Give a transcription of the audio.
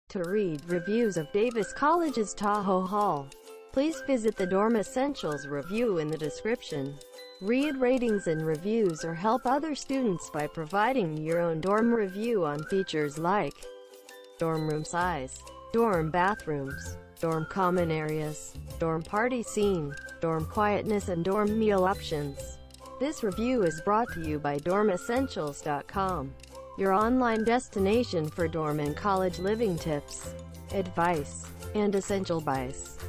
To read reviews of Davis College's Tahoe Hall, please visit the Dorm Essentials review in the description. Read ratings and reviews or help other students by providing your own dorm review on features like dorm room size, dorm bathrooms, dorm common areas, dorm party scene, dorm quietness and dorm meal options. This review is brought to you by dormessentials.com, your online destination for dorm and college living tips, advice, and essential buys.